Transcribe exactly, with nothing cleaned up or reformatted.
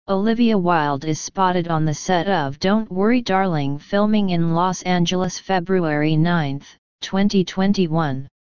Olivia Wilde is spotted on the set of Don't Worry Darling filming in Los Angeles February ninth, twenty twenty-one.